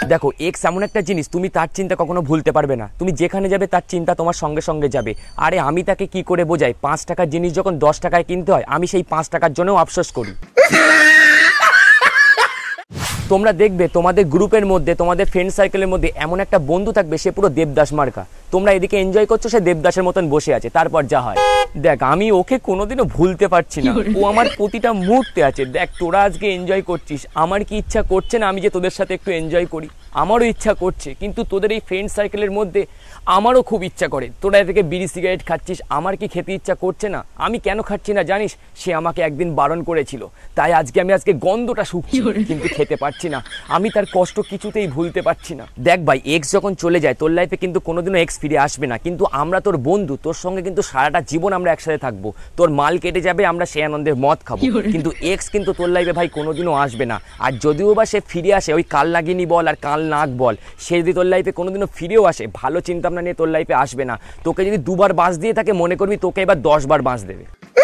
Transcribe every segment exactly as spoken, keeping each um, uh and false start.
দেখো এক্স এমন একটা জিনিস, তুমি তার চিন্তা কখনো ভুলতে পারবে না। তুমি যেখানে যাবে তার চিন্তা তোমার সঙ্গে সঙ্গে যাবে। আরে আমি তাকে কি করে বোঝাই, পাঁচ টাকার জিনিস যখন দশ টাকায় কিনতে হয়, আমি সেই পাঁচ টাকার জন্যও আফসোস করি। তোমরা দেখবে তোমাদের গ্রুপের মধ্যে, তোমাদের ফ্রেন্ড সার্কেলের মধ্যে এমন একটা বন্ধু থাকবে, সে পুরো দেবদাস মার্কা। তোমরা এদিকে এনজয় করছো, সে দেবদাসের মতন বসে আছে। তারপর যা হয় দেখ, আমি ওকে কোনোদিনও ভুলতে পারছি না। ও আমার প্রতিটা মুহূর্তে আছে। দেখ তোরা আজকে এনজয় করছিস, আমার কি ইচ্ছা করছে না আমি যে তোদের সাথে একটু এনজয় করি? আমারও ইচ্ছা করছে, কিন্তু তোদের এই ফ্রেন্ড সার্কেলের মধ্যে আমারও খুব ইচ্ছা করে। তোরা এদিকে বিড়ি সিগারেট খাচ্ছিস, আমার কি খেতে ইচ্ছা করছে না? আমি কেন খাচ্ছি না জানিস? সে আমাকে একদিন বারণ করেছিল, তাই আজকে আমি আজকে গন্ধটা শুকছি, কিন্তু খেতে পারছি না। আমি তার কষ্ট কিছুতেই ভুলতে পারছি না। দেখ ভাই, এক্স যখন চলে যায় তোর লাইফে কিন্তু কোনোদিনও এক্স ফিরে আসবে না, কিন্তু আমরা তোর বন্ধু, তোর সঙ্গে কিন্তু সারাটা জীবন আমরা একসাথে থাকবো। তোর মাল কেটে যাবে, আমরা সে আনন্দের মদ খাবো, কিন্তু এক্স কিন্তু তোর লাইফে ভাই কোনোদিনও আসবে না। আর যদিও বা সে ফিরে আসে, ওই কাল নাগিনি বল আর কাল নাগ বল, সে যদি তোর লাইফে কোনোদিনও ফিরেও আসে, ভালো চিন্তা ভাবনা নিয়ে তোর লাইফে আসবে না। তোকে যদি দুবার বাঁশ দিয়ে থাকে, মনে করবি তোকে এবার দশ বার বাঁশ দেবে।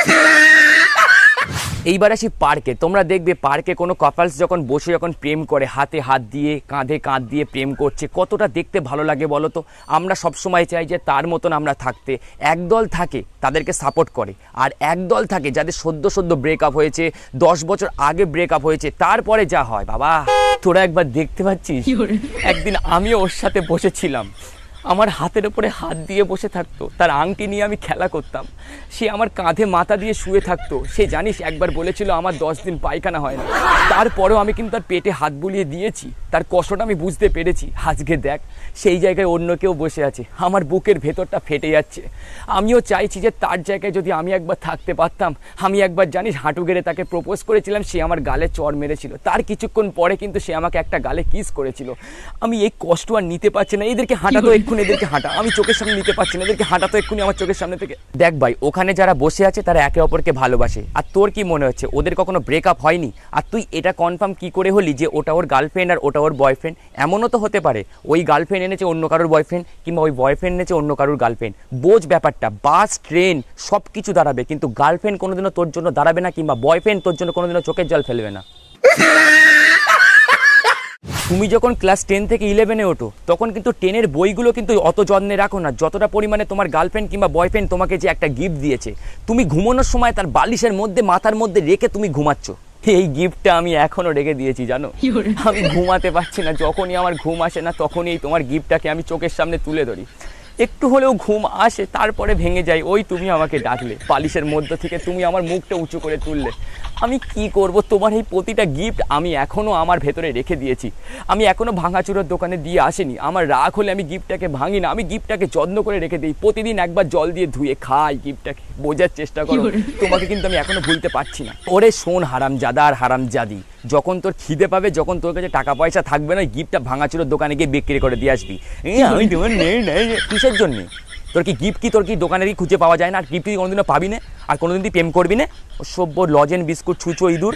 এইবার আসি পার্কে। তোমরা দেখবে পার্কে কোনো কাপলস যখন বসে যখন প্রেম করে, হাতে হাত দিয়ে কাঁধে কাঁধ দিয়ে প্রেম করছে, কতটা দেখতে ভালো লাগে বলো তো? আমরা সবসময় চাই যে তার মতন আমরা থাকতে। একদল থাকে তাদেরকে সাপোর্ট করে, আর একদল থাকে যাদের সদ্য সদ্য ব্রেকআপ হয়েছে, দশ বছর আগে ব্রেকআপ হয়েছে, তারপরে যা হয় বাবা তোরা একবার দেখতে পাচ্ছিস। একদিন আমিও ওর সাথে বসেছিলাম, আমার হাতের ওপরে হাত দিয়ে বসে থাকতো, তার আংটি নিয়ে আমি খেলা করতাম, সে আমার কাঁধে মাথা দিয়ে শুয়ে থাকতো। সে জানিস একবার বলেছিল আমার দশ দিন পায়খানা হয় না, তারপরেও আমি কিন্তু তার পেটে হাত বুলিয়ে দিয়েছি, তার কষ্টটা আমি বুঝতে পেরেছি। আজকে দেখ সেই জায়গায় অন্য কেউ বসে আছে, আমার বুকের ভেতরটা ফেটে যাচ্ছে। আমিও চাইছি যে তার জায়গায় যদি আমি একবার থাকতে পারতাম। আমি একবার জানিস হাঁটু গেড়ে তাকে প্রপোজ করেছিলাম, সে আমার গালে চড় মেরেছিল, তার কিছুক্ষণ পরে কিন্তু সে আমাকে একটা গালে কিস করেছিল। আমি এই কষ্ট আর নিতে পারছি না। এদেরকে হাঁটা তো এক্ষুনি, এদেরকে হাঁটা আমি চোখের সামনে নিতে পারছি না, এদেরকে হাঁটা তো এক্ষুনি আমার চোখের সামনে থেকে। দেখ ভাই, ওখানে যারা বসে আছে তারা একে অপরকে ভালোবাসে। আর তোর কি মনে হচ্ছে ওদের কখনো ব্রেকআপ হয়নি? আর তুই এটা কনফার্ম কি করে হলি যে ওটা ওর গার্লফ্রেন্ড আর ওটা ওর বয়ফ্রেন্ড? এমনও তো হতে পারে ওই গার্লফ্রেন্ড এনেছে অন্য কারোর বয়ফ্রেন্ড, কিংবা ওই বয়ফ্রেন্ড এনেছে অন্য কারোর গার্লফ্রেন্ড। বোঝ ব্যাপারটা, বাস ট্রেন সব কিছু দাঁড়াবে, কিন্তু গার্লফ্রেন্ড কোনোদিনও তোর জন্য দাঁড়াবে না, কিংবা বয়ফ্রেন্ড তোর জন্য কোনোদিনও চোখের জল ফেলবে না। তুমি যখন ক্লাস টেন থেকে ইলেভেনে ওঠো, তখন কিন্তু টেনের বইগুলো কিন্তু অত যত্নে রাখো না যতটা পরিমাণে তোমার গার্লফ্রেন্ড কিংবা বয়ফ্রেন্ড তোমাকে যে একটা গিফট দিয়েছে। তুমি ঘুমানোর সময় তার বালিশের মধ্যে মাথার মধ্যে রেখে তুমি ঘুমাচ্ছ। এই গিফটটা আমি এখনো রেখে দিয়েছি জানো। আমি ঘুমাতে পারছি না, যখনই আমার ঘুম আসে না তখনই তোমার গিফটটাকে আমি চোখের সামনে তুলে ধরি। একটু হলেও ঘুম আসে, তারপরে ভেঙে যায়। ওই তুমি আমাকে ডাকলে বালিশের মধ্য থেকে, তুমি আমার মুখটা উঁচু করে তুললে। আমি কি করব, তোমার এই প্রতিটা গিফট আমি এখনও আমার ভেতরে রেখে দিয়েছি। আমি এখনও ভাঙাচুরোর দোকানে দিয়ে আসিনি। আমার রাগ হলে আমি গিফটটাকে ভাঙি না, আমি গিফটটাকে যত্ন করে রেখে দিই। প্রতিদিন একবার জল দিয়ে ধুয়ে খাই গিফটটাকে। বোঝার চেষ্টা করো, তোমাকে কিন্তু আমি এখনো ভুলতে পারছি না। ওরে শোন হারামজাদা আর হারামজাদি, যখন তোর খিদে পাবে, যখন তোর কাছে টাকা পয়সা থাকবে না, গিফটটা ভাঙাচুরোর দোকানে গিয়ে বিক্রি করে দিয়ে আসবি। আমি তোমার নেই নেই কিসের জন্যে? তোর কি গিফট কি তোর কি দোকানেরই খুঁজে পাওয়া যায় না? আর গিফট কি কোনোদিনও পাবি না? আর কোনোদিন তুই প্রেম করবি না? সভ্য লজেন বিস্কুট ছুঁচো ইঁদুর।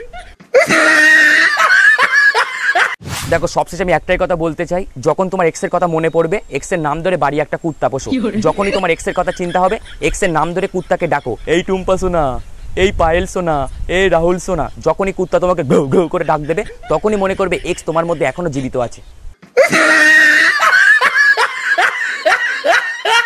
দেখো সবশেষে আমি একটাই কথা বলতে চাই, যখন তোমার এক্সের কথা মনে পড়বে, এক্সের নাম ধরে বাড়ি একটা কুত্তা পোষো। যখনই তোমার এক্সের কথা চিন্তা হবে, এক্সের নাম ধরে কুত্তাকে ডাকো, এই টুম্পা সোনা, এই পায়েল সোনা, এই রাহুল সোনা। যখনই কুত্তা তোমাকে ঘৌ ঘৌ করে ডাক দেবে, তখনই মনে করবে এক্স তোমার মধ্যে এখনো জীবিত আছে।